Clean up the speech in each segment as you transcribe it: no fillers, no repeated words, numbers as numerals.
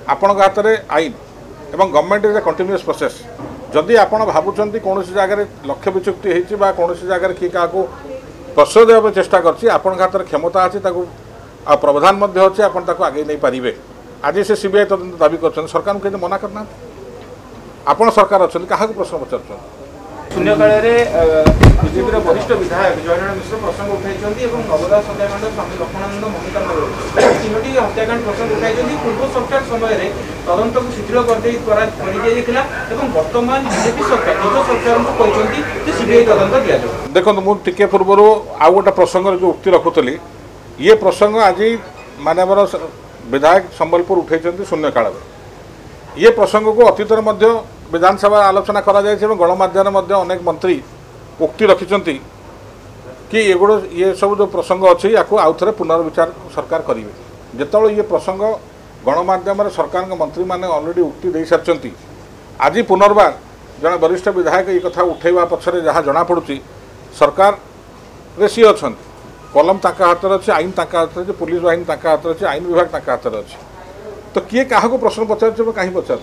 आपण हाथ में आईन एवं government is a continuous process जदि आपण भावुंट कौन जगह लक्ष्य विचुक्ति होती कौन जगह किए क्या प्रश्रय देवाई चेष्टा कर हाथ में क्षमता अच्छी प्रावधान अच्छे आप आगे नहीं पारे। आज से सीबीआई तदंत दाबी कर सरकार को मना करना आपण सरकार अच्छा क्या प्रश्न पचार शून्यकाल बीजेपी वरिष्ठ विधायक जयनारायण मिश्र प्रसंग उठाई नवदास हत्याकांड स्वामी लक्ष्मणानंद मणिकांड तीनोटी हत्याकांड प्रसंग उठाई पूर्व सरकार समय तदंत को शिथिल कर बर्तमान बीजेपी सरकार निज सरकार को सीबीआई तदंत दि जाए। देखो मुझे पूर्व आउ गोटे प्रसंग जो उक्ति रखुली ये प्रसंग आज मानवर विधायक संबलपुर उठाई शून्यकाल ये प्रसंग को अतीत विधानसभा आलोचना करा गणमाध्यम अनेक मंत्री उक्ति रखिंट कि ये सब जो प्रसंग अच्छी या आउ थे पुनर्विचार सरकार करेंगे जिते ये प्रसंग गणमाध्यम सरकार मंत्री मैंने अलरेडी उक्ति दे सारी आज पुनर्बार जड़े वरिष्ठ विधायक ये कथा उठेवा पछरे जहाँ जनापड़ी सरकार रे सी अच्छा कलम ताका हाथ में अच्छे आईन ताका हाथ में पुलिस बाहिनी ताका हाथ में अच्छे आईन विभाग ताका हाथ में अच्छे तो किए क्या प्रश्न पचार कहीं पचार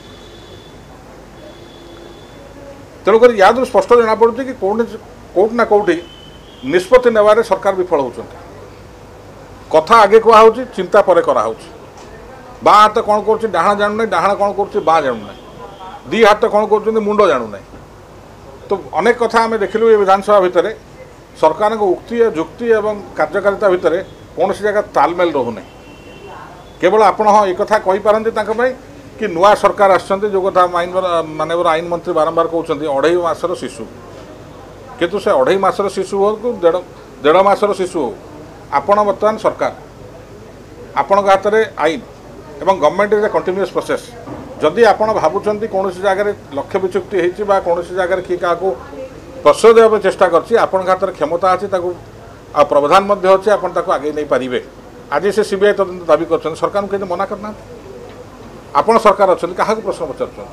तेणुक या स्पष्ट जनापड़ी कि कौट ना कौटी निष्पत्ति नेबारे सरकार विफल होती कथा आगे कहुच्छी चिंता पर कराऊ बाँ हाथ कौन कर डाणा जानू ना डाणा कौन कर बाँ जानू ना दी हाथ कौन कर मुंड जानू ना तो अनेक कथा आम देखिलु ये विधानसभा भितर सरकार को उक्ति जुक्ति और कार्यकारिता भितर कौन सी जगह तालमेल रोना केवल आपण हाँ एक कथा कहींपारती कि नुआ सरकार आसछन्ति जो कथा मानवर आईन मंत्री बारंबार कहते 2.5 मासर शिशु किंतु से 2.5 मासर शिशु हो कि 1.5 मासर शिशु हो आपण बर्तमान सरकार आपण हाथ में आईन एवं government is a continuous process जदि आपण भावुंट कौन जगह लक्ष्य विचुक्ति होती कौन जगह किए क्या प्रश्रय देवाई चेष्टा कर हाथ में क्षमता अच्छी प्रावधान अच्छे आप आगे नहीं पारे। आज से सीबीआई तदंत दाबी कर सरकार को मना करना आपण सरकार अच्छा क्या प्रश्न पचार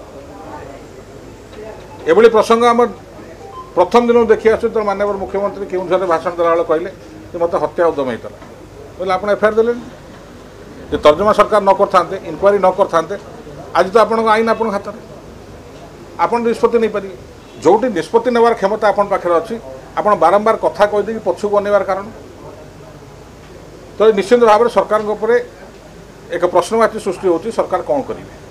एभली प्रसंग आम प्रथम दिन देखी आस माननीय मुख्यमंत्री केउझर भाषण देला कहले कि मत हत्या उद्यम होता बोले आप एफआईआर देले तर्जमा सरकार न करते इनक्वारी न करते आज तो आपन आईन आप हाथ में आप निष्पत्ति नहीं पारे जो निष्पत्ति नेबार क्षमता आपन पाखे अच्छी आप बारंबार कथा कहीदे पछुक अनेबार कारण तो निश्चित भाव में सरकार एक प्रश्नवाची सृष्टि होती सरकार कौन करेंगे।